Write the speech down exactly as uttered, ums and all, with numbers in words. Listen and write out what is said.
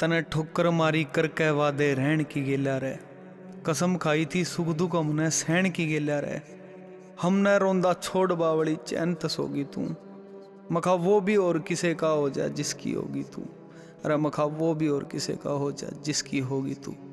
तने ठोकर मारी करके वादे रहन की गेला रे, कसम खाई थी सुख दुख हमने सहन की गेला रे। हमने रोंदा छोड़ बावली चैन तसोगी तू, मखा वो भी और किसे का हो जाए जिसकी होगी तू। अरे मखा वो भी और किसे का हो जाए जिसकी होगी तू।